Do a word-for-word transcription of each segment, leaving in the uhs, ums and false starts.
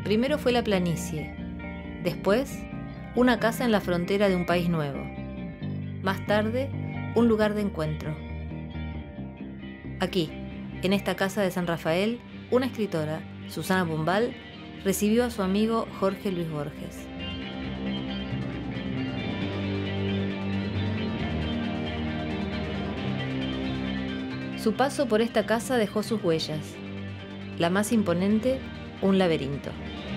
Primero fue la planicie, después una casa en la frontera de un país nuevo, más tarde un lugar de encuentro. Aquí, en esta casa de San Rafael, una escritora, Susana Bombal, recibió a su amigo Jorge Luis Borges. Su paso por esta casa dejó sus huellas. La más imponente, un laberinto.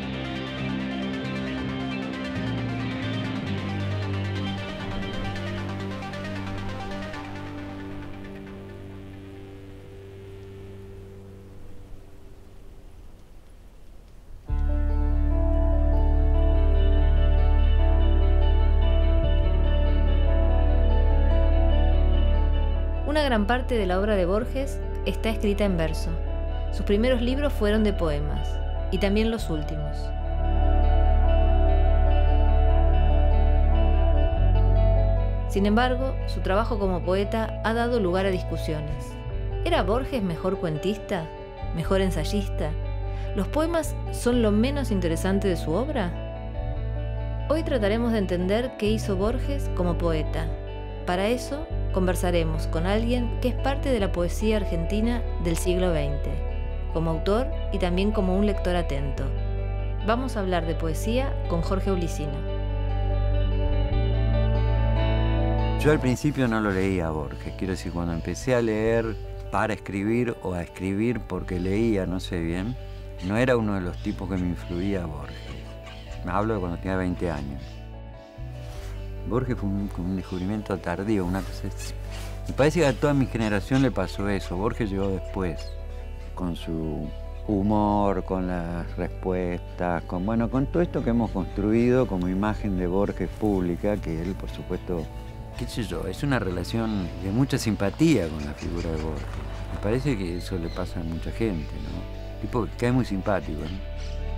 Una gran parte de la obra de Borges está escrita en verso. Sus primeros libros fueron de poemas, y también los últimos. Sin embargo, su trabajo como poeta ha dado lugar a discusiones. ¿Era Borges mejor cuentista? ¿Mejor ensayista? ¿Los poemas son lo menos interesante de su obra? Hoy trataremos de entender qué hizo Borges como poeta. Para eso, conversaremos con alguien que es parte de la poesía argentina del siglo veinte, como autor y también como un lector atento. Vamos a hablar de poesía con Jorge Ulicino. Yo al principio no lo leía a Borges, quiero decir, cuando empecé a leer para escribir o a escribir porque leía, no sé bien, no era uno de los tipos que me influía a Borges. Me hablo de cuando tenía veinte años. Borges fue un, un descubrimiento tardío, una cosa así. Me parece que a toda mi generación le pasó eso. Borges llegó después, con su humor, con las respuestas, con, bueno, con todo esto que hemos construido como imagen de Borges pública, que él, por supuesto, qué sé yo, es una relación de mucha simpatía con la figura de Borges. Me parece que eso le pasa a mucha gente, ¿no? Tipo que es muy simpático, ¿no?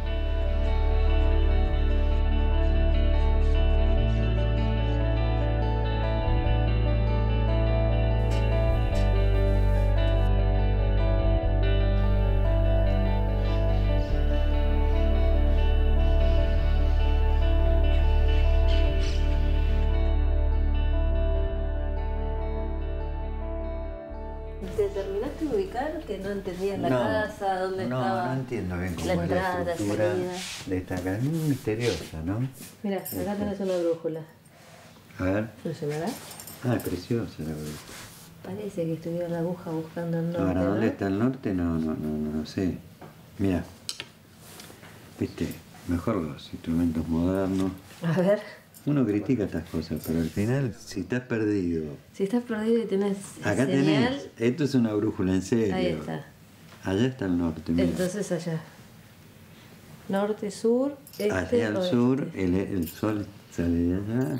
¿Te terminaste de ubicar? Que no entendías la no, casa, dónde no, estaba. No, no entiendo bien cómo la es entrada, la estructura la salida de esta casa. Es muy misteriosa, ¿no? Mira, acá esta. Tenés una brújula. A ver. ¿Funcionará? Ah, es preciosa la brújula. Parece que estuviera la aguja buscando el norte. Ahora, ¿dónde ¿no? está el norte? No, no, no, no, no sé. Mira, viste, mejor los instrumentos modernos. A ver. Uno critica estas cosas, pero al final, si estás perdido... Si estás perdido y tenés Acá señal... tenés, esto es una brújula, en serio. Ahí está. Allá está el norte, mira. Entonces allá. Norte, sur, este, Hacia el oeste. sur, el, el sol sale de allá.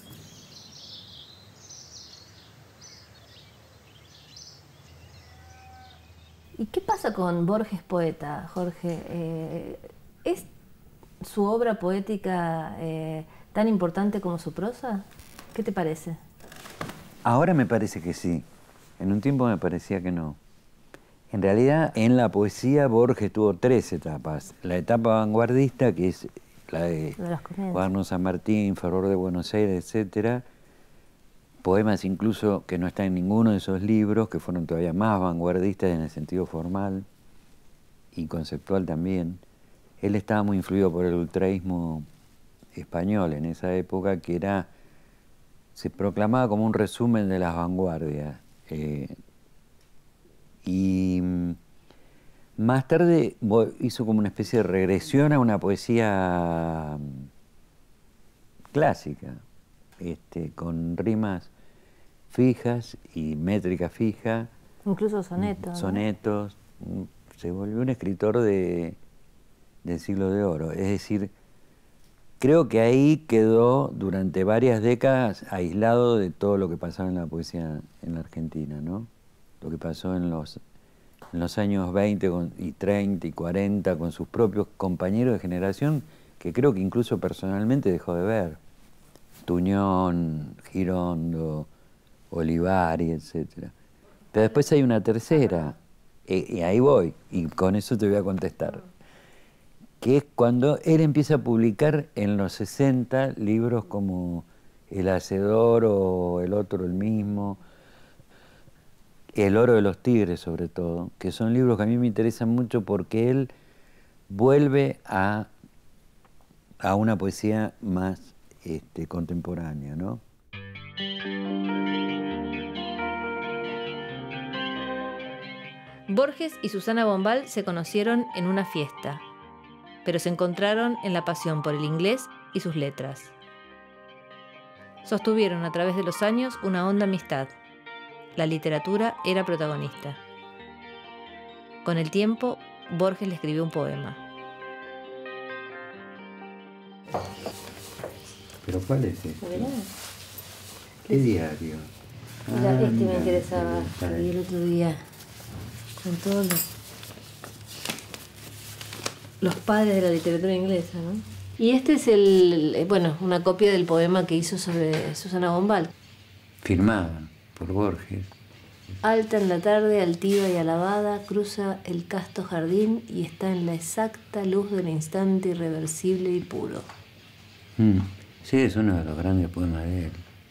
¿Y qué pasa con Borges poeta, Jorge? Eh, ¿Es su obra poética eh, tan importante como su prosa? ¿Qué te parece? Ahora me parece que sí. En un tiempo me parecía que no. En realidad, en la poesía Borges tuvo tres etapas. La etapa vanguardista, que es la de, de Cuaderno San Martín, Fervor de Buenos Aires, etcétera. Poemas incluso que no están en ninguno de esos libros, que fueron todavía más vanguardistas en el sentido formal y conceptual también. Él estaba muy influido por el ultraísmo español en esa época, que era, se proclamaba como un resumen de las vanguardias. Eh, y más tarde hizo como una especie de regresión a una poesía clásica, este, con rimas fijas y métrica fija. Incluso sonetos. Sonetos. ¿No? Se volvió un escritor de, del siglo de oro. Es decir, creo que ahí quedó durante varias décadas aislado de todo lo que pasaba en la poesía en la Argentina, ¿no? Lo que pasó en los, en los años veinte con, y treinta y cuarenta con sus propios compañeros de generación, que creo que incluso personalmente dejó de ver. Tuñón, Girondo, Olivari, etcétera. Pero después hay una tercera, y, y ahí voy, y con eso te voy a contestar, que es cuando él empieza a publicar en los sesenta libros como El Hacedor o El Otro el Mismo, El Oro de los Tigres sobre todo, que son libros que a mí me interesan mucho porque él vuelve a, a una poesía más este, contemporánea, ¿no? Borges y Susana Bombal se conocieron en una fiesta, pero se encontraron en la pasión por el inglés y sus letras. Sostuvieron a través de los años una honda amistad. La literatura era protagonista. Con el tiempo, Borges le escribió un poema. ¿Pero cuál es este? ¿Qué diario? Mira, Ah, este mira, me interesaba, está que vi el ahí. otro día, con todos los, los padres de la literatura inglesa, ¿no? Y este es el, bueno, una copia del poema que hizo sobre Susana Bombal. Firmada por Borges. Alta en la tarde, altiva y alabada, cruza el casto jardín y está en la exacta luz del instante irreversible y puro. Mm. Sí, es uno de los grandes poemas de él.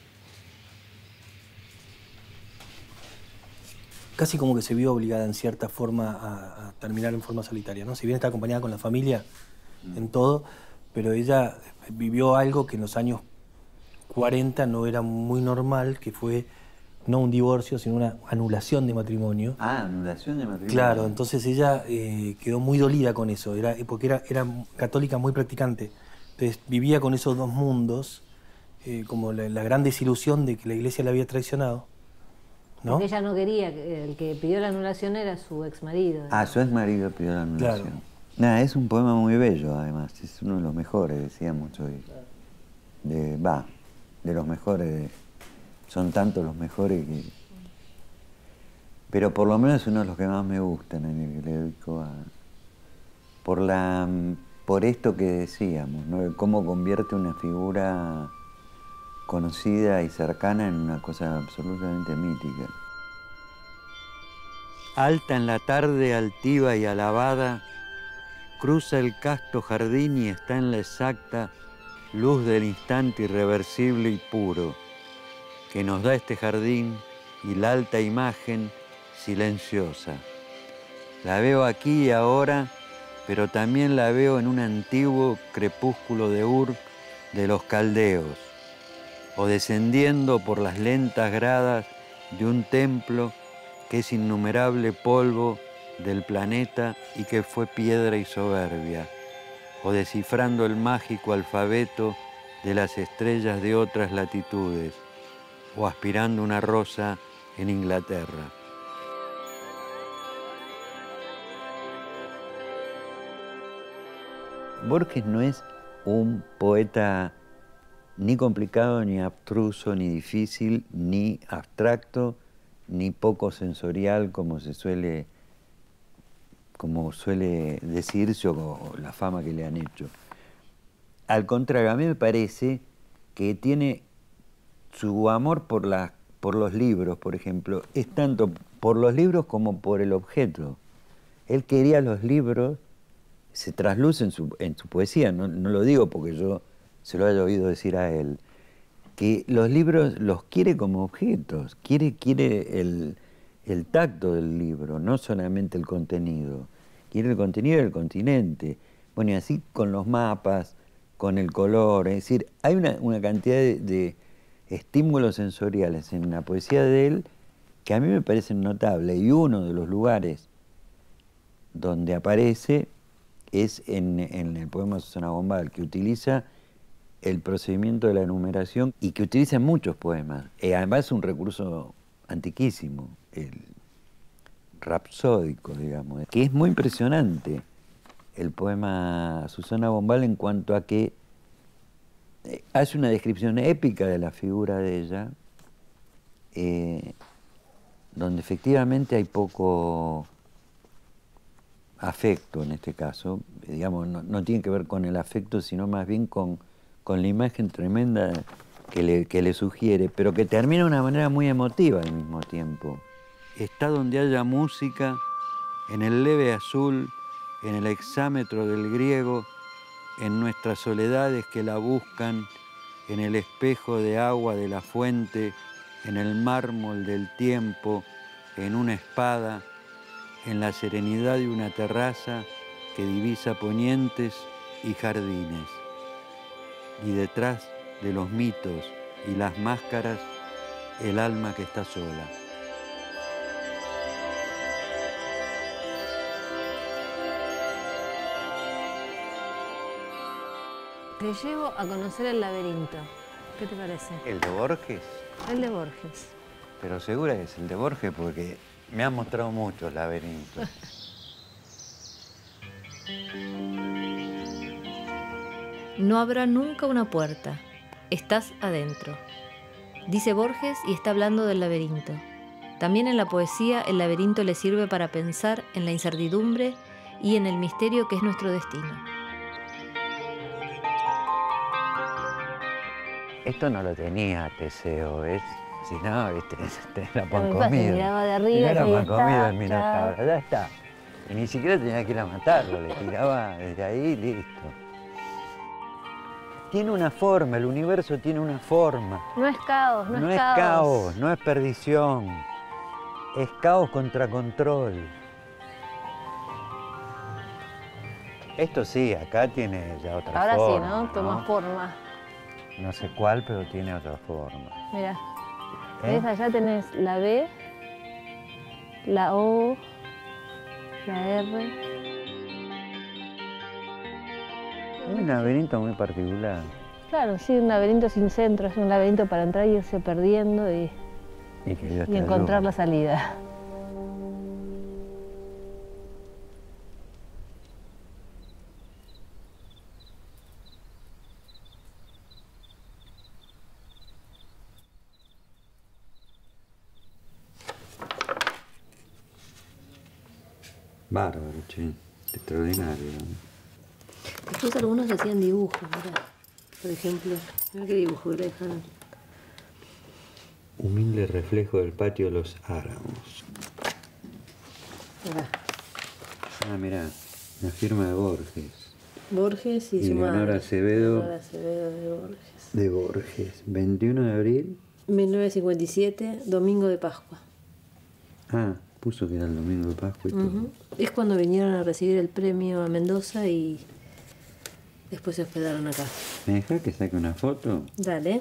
Casi como que se vio obligada en cierta forma a, a terminar en forma solitaria, ¿no? Si bien está acompañada con la familia en todo, pero ella vivió algo que en los años cuarenta no era muy normal, que fue no un divorcio, sino una anulación de matrimonio. Ah, anulación de matrimonio. Claro, entonces ella eh, quedó muy dolida con eso, era, porque era, era católica muy practicante. Entonces vivía con esos dos mundos, eh, como la, la gran desilusión de que la iglesia la había traicionado, ¿no? Porque ella no quería, el que pidió la anulación era su ex marido. Ah, su ex marido pidió la anulación. Claro. Nada, es un poema muy bello, además. Es uno de los mejores, decíamos hoy. De, va, de los mejores. De, son tantos los mejores que... Pero por lo menos es uno de los que más me gustan, en el que le dedico a... Por la... Por esto que decíamos, ¿no? Cómo convierte una figura conocida y cercana en una cosa absolutamente mítica. Alta en la tarde, altiva y alabada, cruza el casto jardín y está en la exacta luz del instante irreversible y puro que nos da este jardín y la alta imagen silenciosa. La veo aquí y ahora, pero también la veo en un antiguo crepúsculo de Ur de los caldeos, o descendiendo por las lentas gradas de un templo que es innumerable polvo del planeta y que fue piedra y soberbia, o descifrando el mágico alfabeto de las estrellas de otras latitudes, o aspirando una rosa en Inglaterra. Borges no es un poeta ni complicado, ni abstruso, ni difícil, ni abstracto, ni poco sensorial, como se suele, como suele decirse, o, o la fama que le han hecho. Al contrario, a mí me parece que tiene su amor por, la, por los libros, por ejemplo, es tanto por los libros como por el objeto. Él quería los libros, se trasluce en su, en su poesía, no, no lo digo porque yo se lo haya oído decir a él, que los libros los quiere como objetos, quiere, quiere el, el tacto del libro, no solamente el contenido, quiere el contenido del continente. Bueno, y así con los mapas, con el color, es decir, hay una, una cantidad de, de estímulos sensoriales en la poesía de él que a mí me parecen notables, y uno de los lugares donde aparece es en, en el poema de Susana Bombal, que utiliza el procedimiento de la enumeración y que utiliza en muchos poemas. Eh, además es un recurso antiquísimo, el rapsódico, digamos, que es muy impresionante el poema Susana Bombal en cuanto a que eh, hace una descripción épica de la figura de ella, eh, donde efectivamente hay poco afecto en este caso, digamos, no, no tiene que ver con el afecto, sino más bien con, con la imagen tremenda que le, que le sugiere, pero que termina de una manera muy emotiva al mismo tiempo. Está donde haya música, en el leve azul, en el hexámetro del griego, en nuestras soledades que la buscan, en el espejo de agua de la fuente, en el mármol del tiempo, en una espada, en la serenidad de una terraza que divisa ponientes y jardines. Y detrás de los mitos y las máscaras, el alma que está sola. Te llevo a conocer el laberinto. ¿Qué te parece? ¿El de Borges? El de Borges. Pero segura que es el de Borges porque me han mostrado muchos laberintos. No habrá nunca una puerta. Estás adentro. Dice Borges y está hablando del laberinto. También en la poesía el laberinto le sirve para pensar en la incertidumbre y en el misterio que es nuestro destino. Esto no lo tenía Teseo, ¿ves? Si no, viste, te la pan Lo que pasa es que comido. miraba de arriba Era y pan está, comido el chao. Minotauro, ya está. Y ni siquiera tenía que ir a matarlo, le tiraba desde ahí y listo. Tiene una forma, el universo tiene una forma. No es caos, no, No es es caos. caos, no es perdición. Es caos contra control. Esto sí, acá tiene ya otra Ahora forma. sí, ¿no? Toma forma. No sé cuál, pero tiene otra forma. Mira, ¿Eh? ¿ves? Allá tenés la B, la O, la R. Es un laberinto muy particular. Claro, sí, un laberinto sin centro, es un laberinto para entrar y irse perdiendo y, Y, que Dios y te encontrar ayude. la salida. Bárbaro, che. Extraordinario. Después algunos hacían dibujos, mirá. Por ejemplo, mirá qué dibujo que le dejaron. Humilde reflejo del patio de los Áramos. Mirá. Ah, mirá, la firma de Borges. Borges y, Y su Leonora madre. Acevedo. Leonora Acevedo de Borges. De Borges. veintiuno de abril. mil novecientos cincuenta y siete, domingo de Pascua. Ah, puso que era el domingo de Pascua y todo. Ujú. Es cuando vinieron a recibir el premio a Mendoza y después se hospedaron acá. ¿Me dejás que saque una foto? Dale.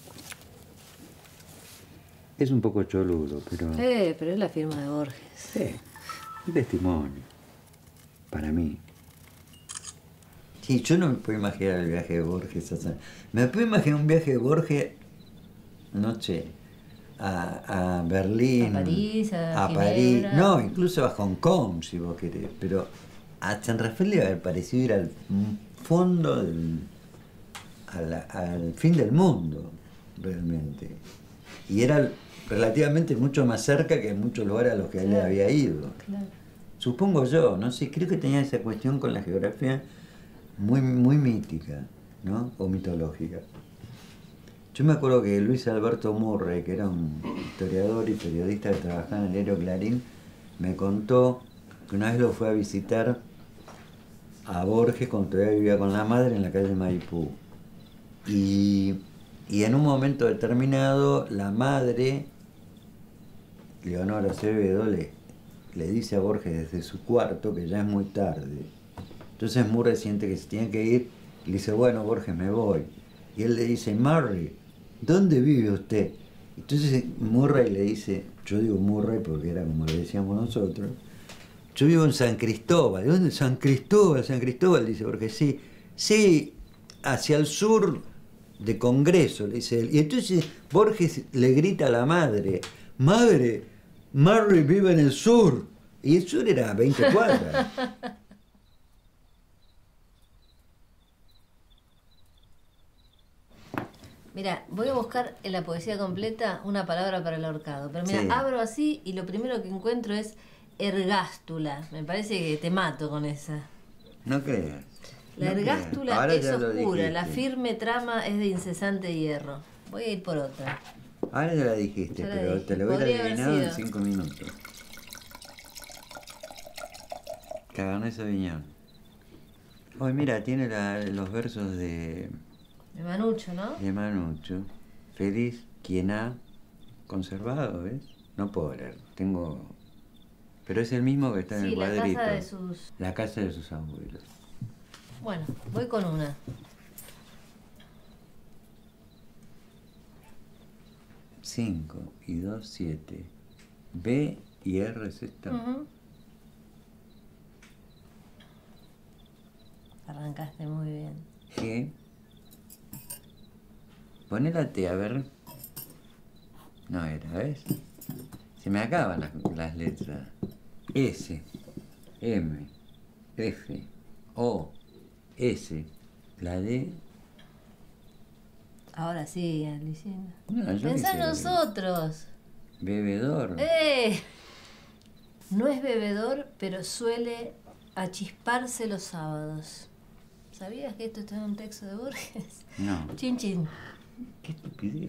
Es un poco choludo, pero... Eh, pero es la firma de Borges. Sí, un testimonio. Para mí. Sí, yo no me puedo imaginar el viaje de Borges. O sea, me puedo imaginar un viaje de Borges, no sé, a, a Berlín. A París, a París. Ginebra. No, incluso a Hong Kong, si vos querés. Pero a San Rafael le haber parecido ir al fondo del... al, al fin del mundo, realmente. Y era relativamente mucho más cerca que en muchos lugares a los que él Claro. había ido. Claro. Supongo yo, no sé, creo que tenía esa cuestión con la geografía muy, muy mítica, ¿no? O mitológica. Yo me acuerdo que Luis Alberto Murray, que era un historiador y periodista que trabajaba en el diario Clarín, me contó que una vez lo fue a visitar a Borges cuando todavía vivía con la madre en la calle Maipú. Y, y en un momento determinado, la madre, Leonora Acevedo, le, le dice a Borges desde su cuarto que ya es muy tarde. Entonces Murray siente que se tiene que ir y le dice, bueno, Borges, me voy. Y él le dice, Murray, ¿dónde vive usted? Entonces Murray le dice, yo digo Murray porque era como le decíamos nosotros, yo vivo en San Cristóbal. ¿De dónde? San Cristóbal, San Cristóbal, dice Borges, sí, sí, hacia el sur de Congreso, le dice él. Y entonces Borges le grita a la madre, madre, Murray vive en el sur. Y el sur era veinte cuadras. Mira, voy a buscar en la poesía completa una palabra para el ahorcado. Pero mira, Sí. abro así y lo primero que encuentro es ergástula. Me parece que te mato con esa. No creas. La no ergástula creas. Ahora es ya lo oscura, la dijiste. firme trama es de incesante hierro. Voy a ir por otra. Ahora ya la dijiste, Ya la pero dije. te lo voy a Podría haber adivinar en sido. cinco minutos. Cabernet Sauvignon. Hoy mira, tiene la, los versos de... De Manucho, ¿no? De Manucho. Feliz quien ha conservado, ¿ves? No puedo leer, tengo... Pero es el mismo que está en sí, el cuadrito. la casa de sus... La casa de sus abuelos. Bueno, voy con una. cinco y dos, siete. B y R es esta. Uh-huh. Arrancaste muy bien. G. Poné la T, a ver. No era, ¿ves? Se me acaban las, las letras. S, M, F, O, S. La D. Ahora sí, Alicia. No, yo Pensá en quise- nosotros. Bebedor. ¡Eh! No es bebedor, pero suele achisparse los sábados. ¿Sabías que esto está en un texto de Borges? No. Chin chin. Qué estupidez.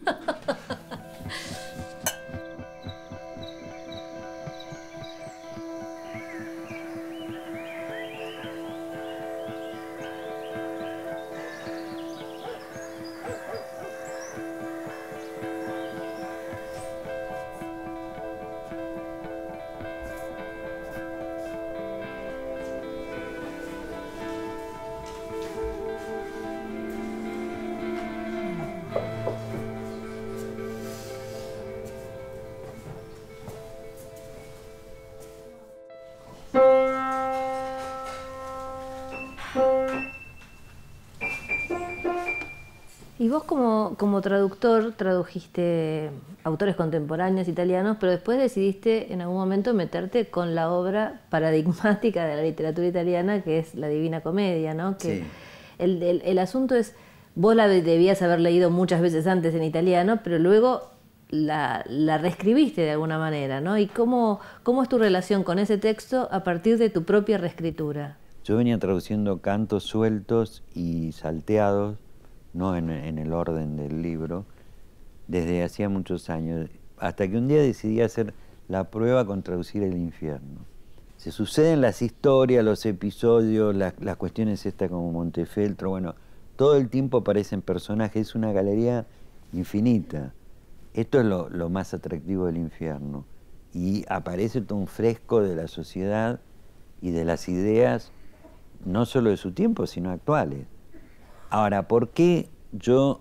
Y vos como, como traductor tradujiste autores contemporáneos italianos, pero después decidiste en algún momento meterte con la obra paradigmática de la literatura italiana, que es la Divina Comedia, ¿no? Que Sí. el, el, el asunto es, vos la debías haber leído muchas veces antes en italiano, pero luego la, la reescribiste de alguna manera, ¿no? ¿Y cómo, cómo es tu relación con ese texto a partir de tu propia reescritura? Yo venía traduciendo cantos sueltos y salteados, no en, en el orden del libro, desde hacía muchos años, hasta que un día decidí hacer la prueba con traducir El infierno. Se suceden las historias, los episodios, las, las cuestiones estas como Montefeltro, bueno, todo el tiempo aparecen personajes, es una galería infinita. Esto es lo, lo más atractivo del infierno. Y aparece todo un fresco de la sociedad y de las ideas, no solo de su tiempo, sino actuales. Ahora, ¿por qué yo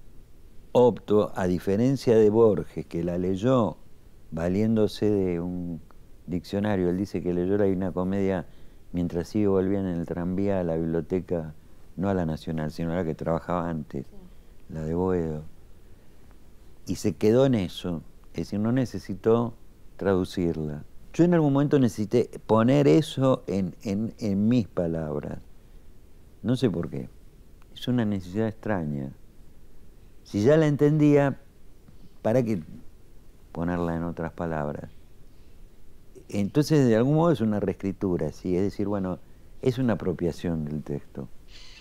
opto, a diferencia de Borges, que la leyó valiéndose de un diccionario? Él dice que leyó la Divina Comedia mientras iba y volvían en el tranvía a la biblioteca, no a la Nacional, sino a la que trabajaba antes, la de Boedo. Y se quedó en eso, es decir, no necesitó traducirla. Yo en algún momento necesité poner eso en, en, en mis palabras. No sé por qué. Es una necesidad extraña. Si ya la entendía, ¿para qué ponerla en otras palabras? Entonces, de algún modo es una reescritura, ¿sí? Es decir, bueno, es una apropiación del texto.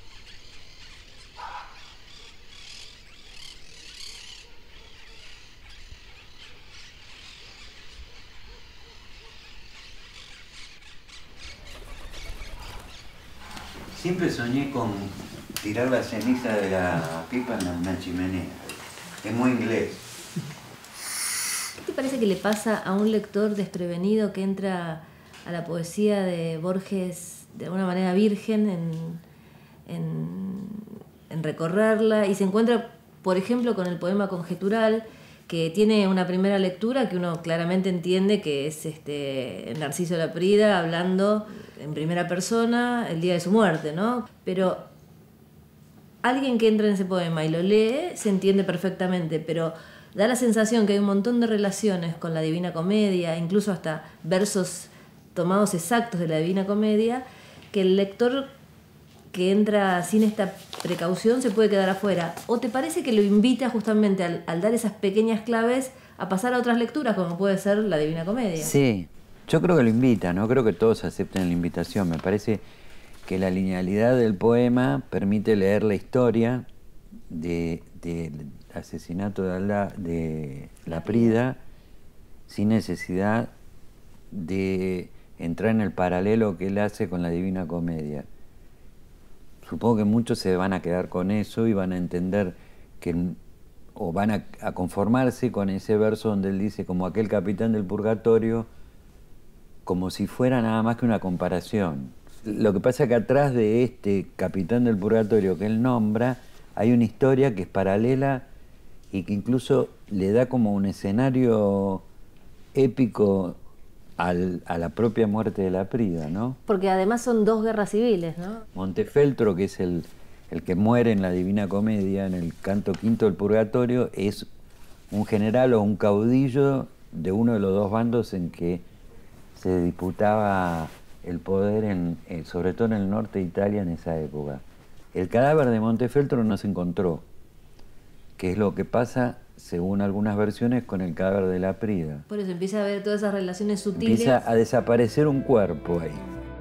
Siempre soñé con tirar la ceniza de la pipa en una chimenea. Es muy inglés. ¿Qué te parece que le pasa a un lector desprevenido que entra a la poesía de Borges de alguna manera virgen en, en, en recorrerla y se encuentra, por ejemplo, con el poema Conjetural, que tiene una primera lectura que uno claramente entiende que es este Narciso Laprida hablando en primera persona el día de su muerte, ¿no? Pero alguien que entra en ese poema y lo lee se entiende perfectamente, pero da la sensación que hay un montón de relaciones con la Divina Comedia, incluso hasta versos tomados exactos de la Divina Comedia, que el lector que entra sin esta precaución se puede quedar afuera. ¿O te parece que lo invita justamente al, al dar esas pequeñas claves a pasar a otras lecturas, como puede ser la Divina Comedia? Sí, yo creo que lo invita, no creo que todos acepten la invitación. Me parece que la linealidad del poema permite leer la historia del de, de asesinato de, la, de Laprida sin necesidad de entrar en el paralelo que él hace con la Divina Comedia. Supongo que muchos se van a quedar con eso y van a entender que, o van a, a conformarse con ese verso donde él dice como aquel capitán del purgatorio, como si fuera nada más que una comparación. Lo que pasa es que atrás de este capitán del purgatorio que él nombra, hay una historia que es paralela y que incluso le da como un escenario épico al, a la propia muerte de Laprida, ¿no? Porque además son dos guerras civiles, ¿no? Montefeltro, que es el, el que muere en la Divina Comedia, en el canto quinto del Purgatorio, es un general o un caudillo de uno de los dos bandos en que se disputaba el poder, en, eh, sobre todo en el norte de Italia en esa época. El cadáver de Montefeltro no se encontró, que es lo que pasa, según algunas versiones, con el cadáver de Laprida. Por eso empieza a haber todas esas relaciones sutiles. Empieza a desaparecer un cuerpo ahí.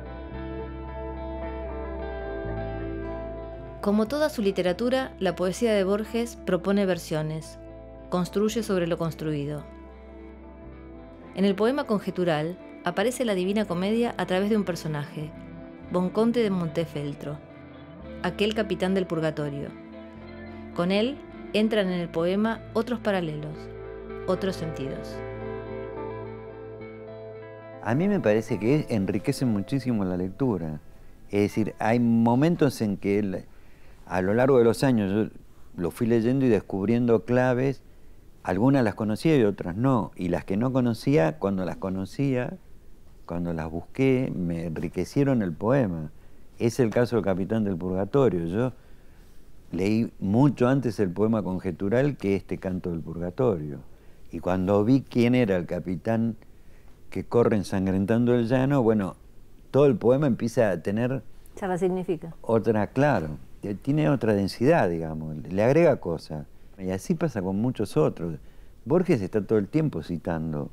Como toda su literatura, la poesía de Borges propone versiones, construye sobre lo construido. En el poema Conjetural aparece la Divina Comedia a través de un personaje, Bonconte de Montefeltro, aquel capitán del purgatorio. Con él entran en el poema otros paralelos, otros sentidos. A mí me parece que enriquece muchísimo la lectura. Es decir, hay momentos en que él, a lo largo de los años yo lo fui leyendo y descubriendo claves, algunas las conocía y otras no, y las que no conocía, cuando las conocía, cuando las busqué, me enriquecieron el poema. Es el caso del Capitán del Purgatorio. Yo leí mucho antes el poema Conjetural que este Canto del Purgatorio. Y cuando vi quién era el capitán que corre ensangrentando el llano, bueno, todo el poema empieza a tener... Ya la significa. Otra, claro, tiene otra densidad, digamos, le agrega cosas. Y así pasa con muchos otros. Borges está todo el tiempo citando.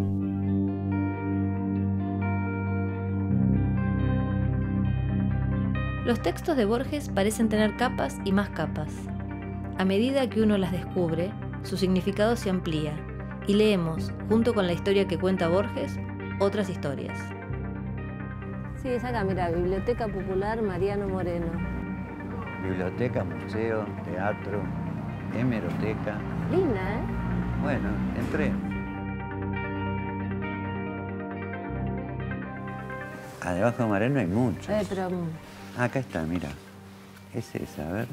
Los textos de Borges parecen tener capas y más capas. A medida que uno las descubre, su significado se amplía y leemos, junto con la historia que cuenta Borges, otras historias. Sí, es acá, mira, Biblioteca Popular Mariano Moreno. Biblioteca, museo, teatro, hemeroteca. Linda, ¿eh? Bueno, entré. Ah, debajo de Moreno hay muchos. Eh, pero... Ah, acá está, mira. Es esa, a ver.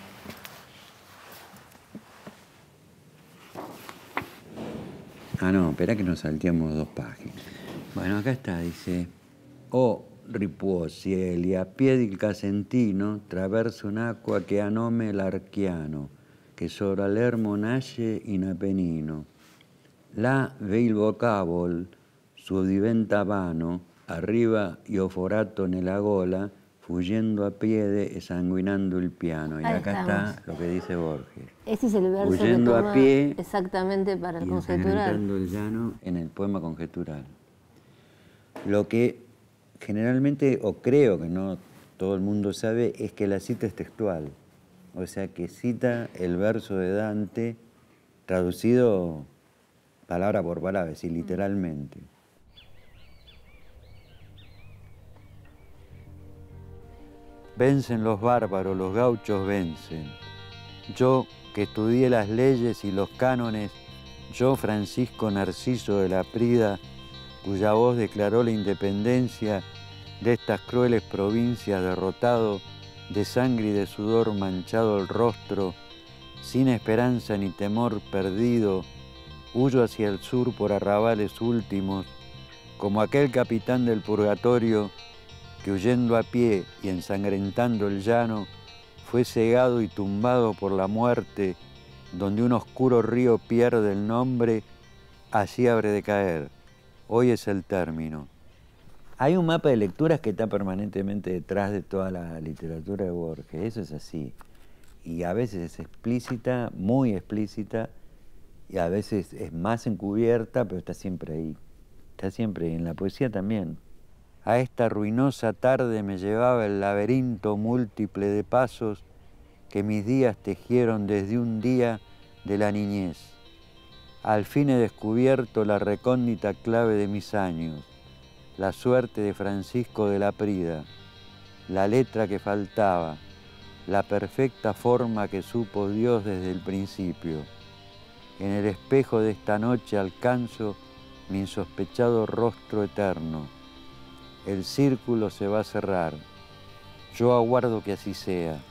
Ah, no, espera que nos salteamos dos páginas. Bueno, acá está, dice... O ripuosi a piedi il Casentino traverso un'acqua che a nome l'Archiano, che sopra l'ermo nasce in Apennino. Là ve il vocabol, suo diventa vano, arriva io forato nella gola, fuggendo a piede e sanguinando il piano. Y Ahí acá estamos. está lo que dice Borges. Este es el verso Huyendo que a toma pie exactamente para el y Conjetural. ensangrentando el llano en el poema Conjetural. Lo que generalmente, o creo que no todo el mundo sabe, es que la cita es textual. O sea, que cita el verso de Dante traducido palabra por palabra, es decir, literalmente. Vencen los bárbaros, los gauchos vencen. Yo, que estudié las leyes y los cánones, yo, Francisco Narciso de Laprida, cuya voz declaró la independencia de estas crueles provincias, derrotado, de sangre y de sudor manchado el rostro, sin esperanza ni temor perdido, huyo hacia el sur por arrabales últimos, como aquel capitán del purgatorio que huyendo a pie y ensangrentando el llano, fue cegado y tumbado por la muerte, donde un oscuro río pierde el nombre, allí habré de caer. Hoy es el término. Hay un mapa de lecturas que está permanentemente detrás de toda la literatura de Borges, eso es así. Y a veces es explícita, muy explícita, y a veces es más encubierta, pero está siempre ahí. Está siempre ahí, en la poesía también. A esta ruinosa tarde me llevaba el laberinto múltiple de pasos que mis días tejieron desde un día de la niñez. Al fin he descubierto la recóndita clave de mis años, la suerte de Francisco de la Prida, la letra que faltaba, la perfecta forma que supo Dios desde el principio. En el espejo de esta noche alcanzo mi insospechado rostro eterno. El círculo se va a cerrar. Yo aguardo que así sea.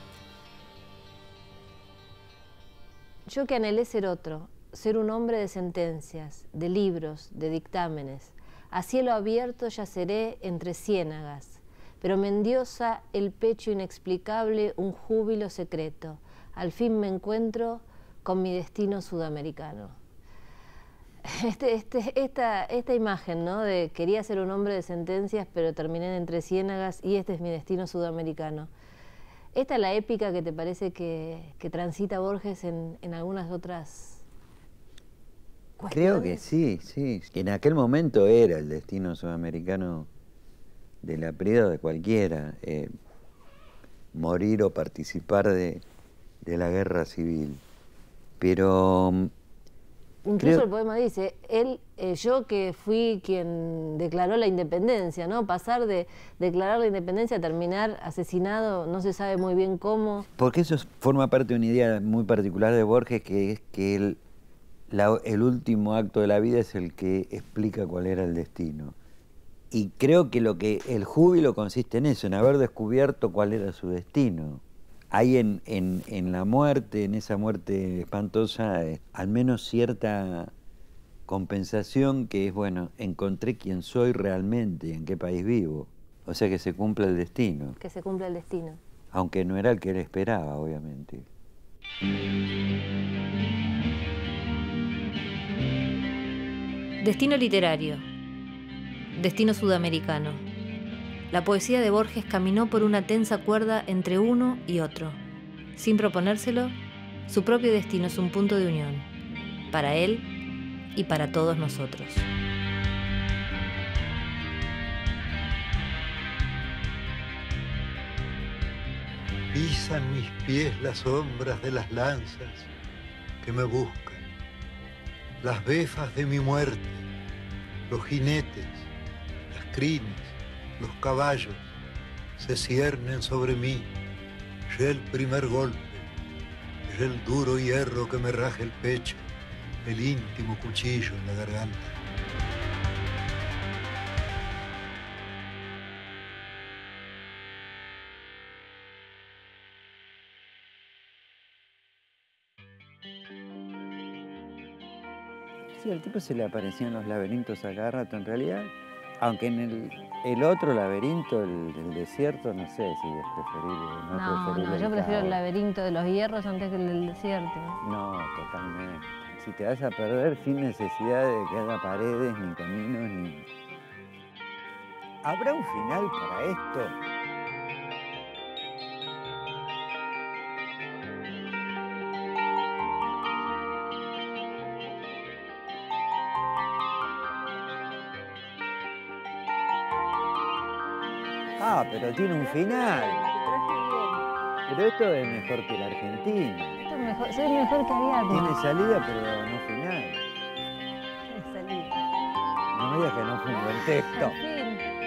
Yo que anhelé ser otro, ser un hombre de sentencias, de libros, de dictámenes. A cielo abierto yaceré entre ciénagas, pero me endiosa el pecho inexplicable un júbilo secreto. Al fin me encuentro con mi destino sudamericano. Este, este, esta, esta imagen, ¿no? De quería ser un hombre de sentencias, pero terminé entre ciénagas y este es mi destino sudamericano. ¿Esta es la épica que te parece que, que transita Borges en, en algunas otras cuestiones? Creo que sí, sí. En aquel momento era el destino sudamericano de la Prida o de cualquiera. Eh, morir o participar de, de la guerra civil. Pero... Incluso creo... el poema dice, él, eh, yo que fui quien declaró la independencia, ¿no? Pasar de declarar la independencia a terminar asesinado, no se sabe muy bien cómo. Porque eso forma parte de una idea muy particular de Borges, que es que el, la, el último acto de la vida es el que explica cuál era el destino. Y creo que lo que el júbilo consiste en eso, en haber descubierto cuál era su destino. Hay en, en, en la muerte, en esa muerte espantosa, eh, al menos cierta compensación que es, bueno, encontré quién soy realmente, en qué país vivo. O sea, que se cumple el destino. Que se cumpla el destino. Aunque no era el que él esperaba, obviamente. Destino literario. Destino sudamericano. La poesía de Borges caminó por una tensa cuerda entre uno y otro. Sin proponérselo, su propio destino es un punto de unión, para él y para todos nosotros. Pisan mis pies las sombras de las lanzas que me buscan, las befas de mi muerte, los jinetes, las crines, los caballos se ciernen sobre mí, ya el primer golpe, ya el duro hierro que me raja el pecho, el íntimo cuchillo en la garganta. Sí, al tipo se le aparecían los laberintos a cada rato, en realidad. Aunque en el, el otro laberinto, el del desierto, no sé si es preferible. No, No, preferible no, yo el prefiero el caos. laberinto de los hierros antes que el del desierto. No, totalmente. Si te vas a perder sin necesidad de que haya paredes, ni caminos, ni... ¿Habrá un final para esto? Ah, pero tiene un final. Pero esto es mejor que la Argentina. Esto es mejor, soy mejor que Ariadna. Tiene salida, pero no final. Tiene salida. No me digas que no fue un buen texto. Al fin.